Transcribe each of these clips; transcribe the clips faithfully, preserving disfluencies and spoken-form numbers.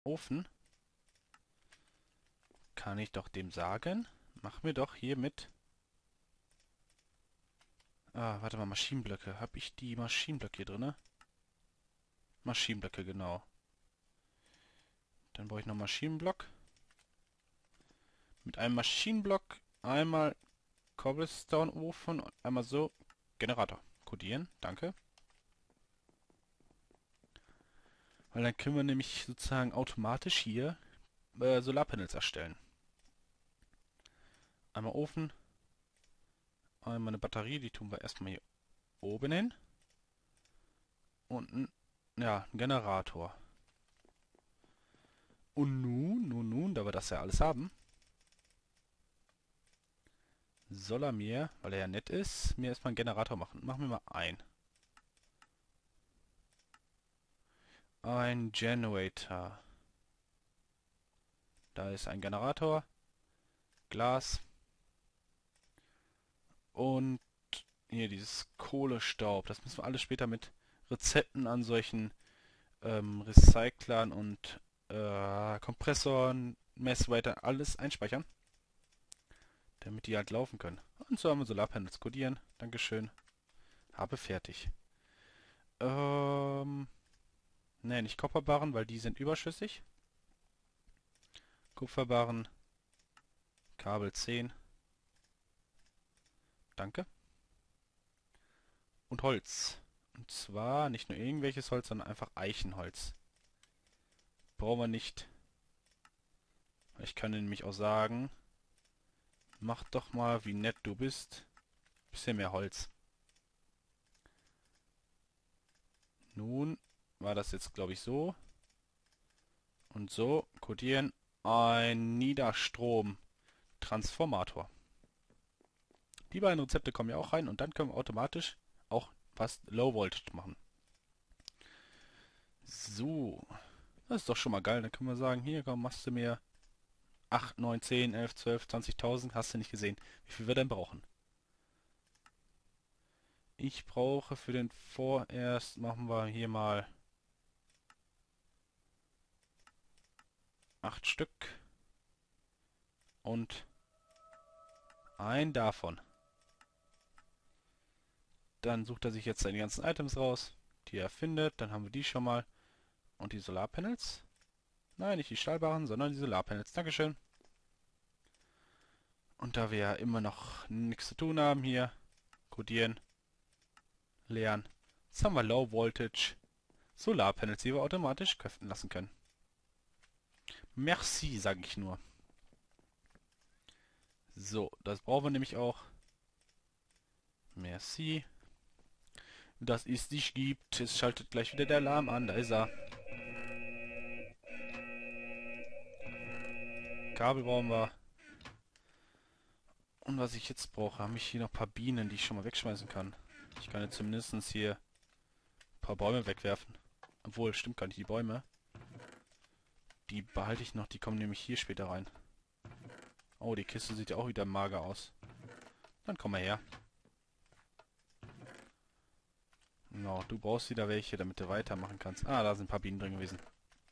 Ofen, kann ich doch dem sagen, mach mir doch hier mit... Ah, warte mal, Maschinenblöcke. Hab ich die Maschinenblöcke hier drinne? Maschinenblöcke, genau. Dann brauche ich noch Maschinenblock. Mit einem Maschinenblock einmal Cobblestone-Ofen und einmal so Generator. Kodieren, danke. Weil dann können wir nämlich sozusagen automatisch hier äh, Solarpanels erstellen. Einmal Ofen, einmal eine Batterie, die tun wir erstmal hier oben hin. Und ein, ja, ein Generator. Und nun, nun, nun, da wir das ja alles haben, soll er mir, weil er ja nett ist, mir erstmal einen Generator machen. Machen wir mal ein. Ein Generator. Da ist ein Generator, Glas und hier dieses Kohlestaub. Das müssen wir alles später mit Rezepten an solchen ähm, Recyclern und äh, Kompressoren, Messweiter, alles einspeichern, damit die halt laufen können. Und so haben wir Solarpanels kodieren. Dankeschön. Habe fertig. Ähm, ne, nicht Kopperbarren, weil die sind überschüssig. Kupferbarren, Kabel zehn. Danke. Und Holz. Und zwar nicht nur irgendwelches Holz, sondern einfach Eichenholz. Brauchen wir nicht. Ich kann nämlich auch sagen, mach doch mal, wie nett du bist. Bisschen mehr Holz. Nun war das jetzt, glaube ich, so. Und so kodieren ein Niederstrom-Transformator. Die beiden Rezepte kommen ja auch rein und dann können wir automatisch auch fast Low Voltage machen. So, das ist doch schon mal geil. Dann können wir sagen, hier komm, machst du mir acht, neun, zehn, elf, zwölf, zwanzigtausend. Hast du nicht gesehen, wie viel wir denn brauchen. Ich brauche für den vorerst, machen wir hier mal acht Stück und ein davon. Dann sucht er sich jetzt seine ganzen Items raus, die er findet. Dann haben wir die schon mal. Und die Solarpanels? Nein, nicht die Stahlbarren, sondern die Solarpanels. Dankeschön. Und da wir ja immer noch nichts zu tun haben hier, codieren, leeren. Jetzt haben wir Low Voltage Solarpanels, die wir automatisch köpfen lassen können. Merci, sage ich nur. So, das brauchen wir nämlich auch. Merci. Dass es dich gibt. Es schaltet gleich wieder der Alarm an. Da ist er. Kabel brauchen wir. Und was ich jetzt brauche, habe ich hier noch ein paar Bienen, die ich schon mal wegschmeißen kann. Ich kann jetzt zumindest hier ein paar Bäume wegwerfen. Obwohl, stimmt gar nicht, die Bäume. Die behalte ich noch, die kommen nämlich hier später rein. Oh, die Kiste sieht ja auch wieder mager aus. Dann komm mal her. Genau, du brauchst wieder welche, damit du weitermachen kannst. Ah, da sind ein paar Bienen drin gewesen.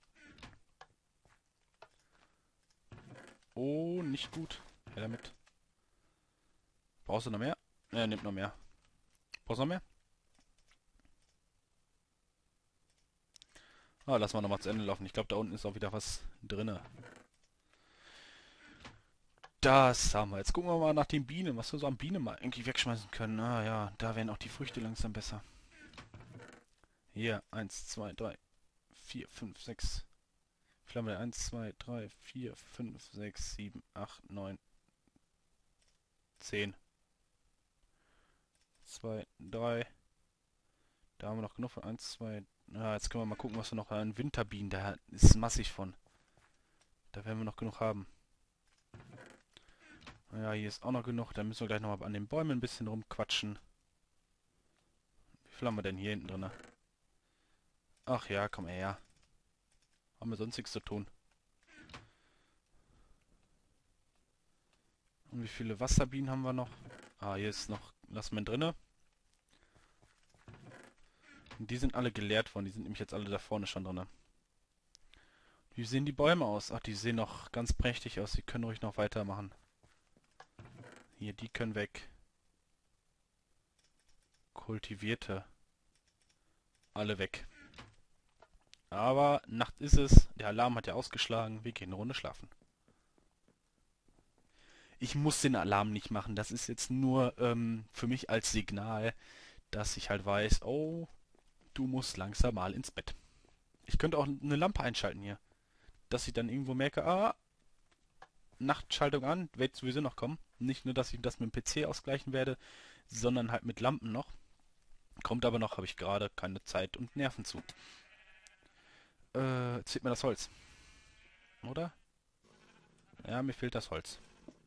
Oh, nicht gut. Her damit. Brauchst du noch mehr? Ne, nimmt noch mehr. Brauchst du noch mehr? Ah, lass mal nochmal zu Ende laufen. Ich glaube, da unten ist auch wieder was drinne. Das haben wir. Jetzt gucken wir mal nach den Bienen, was wir so an Bienen mal irgendwie wegschmeißen können. Ah ja, da werden auch die Früchte langsam besser. Hier, eins, zwei, drei, vier, fünf, sechs. Flamme eins, zwei, drei, vier, fünf, sechs, sieben, acht, neun, zehn. zwei, drei. Da haben wir noch genug von eins, zwei. Ja, jetzt können wir mal gucken, was wir noch an Winterbienen. Da ist massig von. Da werden wir noch genug haben. Ja, hier ist auch noch genug. Da müssen wir gleich nochmal an den Bäumen ein bisschen rumquatschen. Wie viel haben wir denn hier hinten drin? Ach ja, komm her. Haben wir sonst nichts zu tun. Und wie viele Wasserbienen haben wir noch? Ah, hier ist noch Lasmen drinne. Und die sind alle geleert worden. Die sind nämlich jetzt alle da vorne schon drin. Wie sehen die Bäume aus? Ach, die sehen noch ganz prächtig aus. Die können ruhig noch weitermachen. Hier, die können weg. Kultivierte. Alle weg. Aber Nacht ist es. Der Alarm hat ja ausgeschlagen. Wir gehen eine Runde schlafen. Ich muss den Alarm nicht machen. Das ist jetzt nur ähm, für mich als Signal, dass ich halt weiß, oh, du musst langsam mal ins Bett. Ich könnte auch eine Lampe einschalten hier. Dass ich dann irgendwo merke, ah, Nachtschaltung an, wird sowieso noch kommen. Nicht nur, dass ich das mit dem P C ausgleichen werde, sondern halt mit Lampen noch. Kommt aber noch, habe ich gerade keine Zeit und Nerven zu. Äh, zieht mir das Holz. Oder? Ja, mir fehlt das Holz.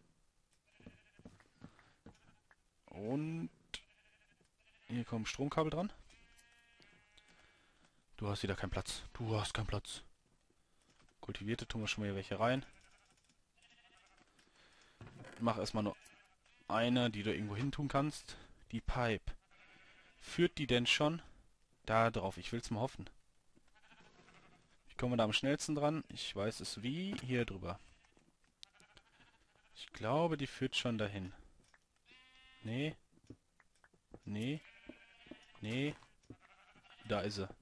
Und hier kommen Stromkabel dran. Du hast wieder keinen Platz. Du hast keinen Platz. Kultivierte tun wir schon mal hier welche rein. Mach erstmal nur eine, die du irgendwo hin tun kannst. Die Pipe. Führt die denn schon? Da drauf, ich will's mal hoffen. Ich komme da am schnellsten dran. Ich weiß es wie. Hier drüber. Ich glaube, die führt schon dahin. Nee. Nee. Nee. Da ist sie.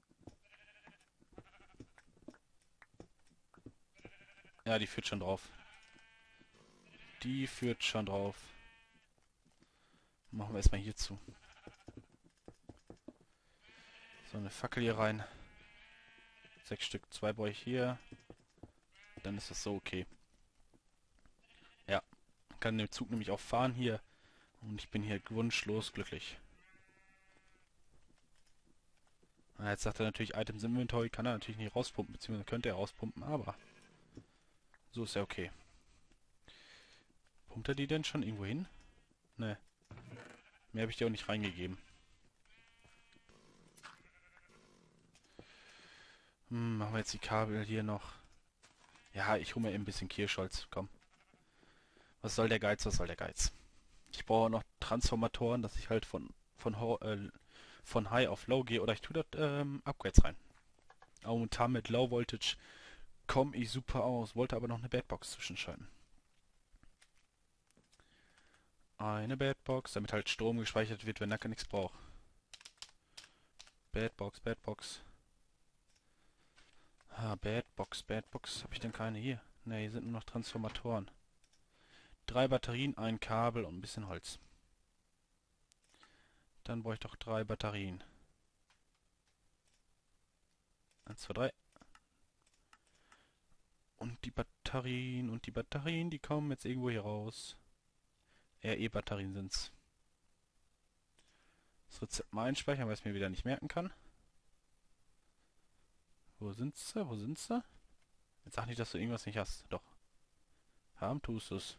Ja, die führt schon drauf. Die führt schon drauf. Machen wir erstmal hier zu. So, eine Fackel hier rein. Sechs Stück. Zwei brauche ich hier. Dann ist das so okay. Ja. Kann den Zug nämlich auch fahren hier. Und ich bin hier wunschlos glücklich. Na, jetzt sagt er natürlich Items Inventory. Kann er natürlich nicht rauspumpen. Beziehungsweise könnte er rauspumpen. Aber so ist ja okay. Pumpt er die denn schon irgendwo hin? Ne. Mehr habe ich dir auch nicht reingegeben. Hm, machen wir jetzt die Kabel hier noch. Ja, ich hole mir eben ein bisschen Kirschholz. Komm. Was soll der Geiz, was soll der Geiz? Ich brauche noch Transformatoren, dass ich halt von von, äh, von High auf Low gehe. Oder ich tue dort ähm, Upgrades rein. Aber momentan mit Low Voltage komme ich super aus. Wollte aber noch eine Badbox zwischenschalten. Eine Badbox, damit halt Strom gespeichert wird, wenn Nacker nichts braucht. Badbox, Badbox. Ah, Badbox, Badbox. Habe ich denn keine hier? Ne, hier sind nur noch Transformatoren. Drei Batterien, ein Kabel und ein bisschen Holz. Dann brauche ich doch drei Batterien. Eins, zwei, drei. Und die Batterien und die Batterien, die kommen jetzt irgendwo hier raus. R E-Batterien sind's. Das Rezept mal einspeichern, weil ich es mir wieder nicht merken kann. Wo sind sie? Wo sind sie? Jetzt sag nicht, dass du irgendwas nicht hast. Doch. Haben tust du's.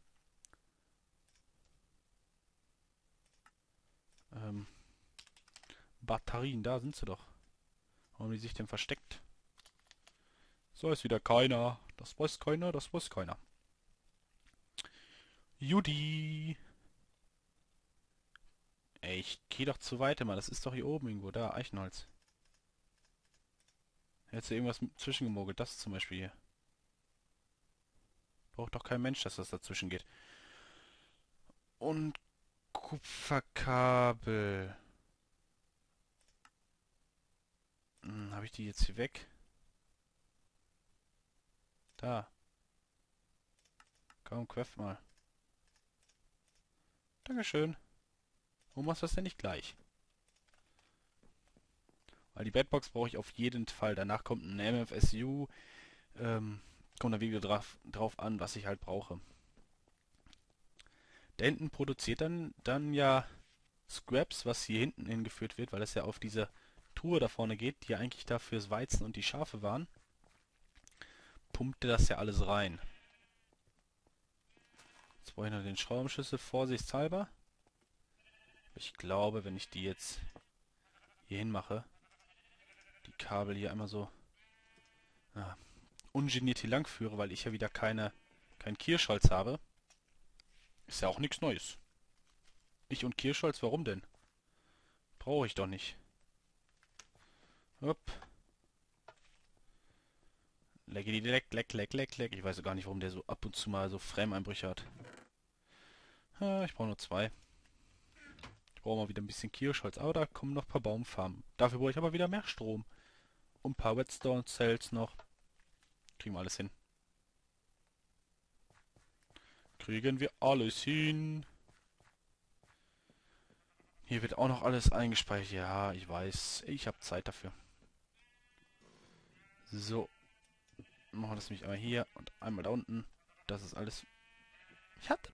Ähm, Batterien, da sind sie doch. Warum haben die sich denn versteckt? So ist wieder keiner. Das weiß keiner, das weiß keiner. Judy! Ey, ich geh doch zu weit immer. Das ist doch hier oben irgendwo. Da, Eichenholz. Hättest du irgendwas zwischengemogelt. Das zum Beispiel hier. Braucht doch kein Mensch, dass das dazwischen geht. Und Kupferkabel. Hm, habe ich die jetzt hier weg? Da. Komm, queff mal. Dankeschön. Warum machst du das denn nicht gleich? Weil die Badbox brauche ich auf jeden Fall. Danach kommt ein M F S U. Ähm, kommt dann wieder drauf, drauf an, was ich halt brauche. Da hinten produziert dann, dann ja Scraps, was hier hinten hingeführt wird, weil das ja auf diese Truhe da vorne geht, die ja eigentlich da fürs Weizen und die Schafe waren. Pumpte das ja alles rein. Jetzt brauche ich noch den Schraubenschlüssel, vorsichtshalber. Ich glaube, wenn ich die jetzt hier hin mache, die Kabel hier einmal so ja, ungeniert hier lang führe, weil ich ja wieder keine, kein Kirschholz habe, ist ja auch nichts Neues. Ich und Kirschholz, warum denn? Brauche ich doch nicht. Hopp. Leckity leck, leck, leck, leck, leck. Ich weiß gar nicht, warum der so ab und zu mal so Frame-Einbrüche hat. Ah, ich brauche nur zwei. Ich brauche mal wieder ein bisschen Kirschholz, aber da kommen noch ein paar Baumfarmen. Dafür brauche ich aber wieder mehr Strom. Und ein paar Redstone-Cells noch. Kriegen wir alles hin. Kriegen wir alles hin. Hier wird auch noch alles eingespeichert. Ja, ich weiß. Ich habe Zeit dafür. So. Machen wir das nämlich einmal hier und einmal da unten. Das ist alles. Ich hatte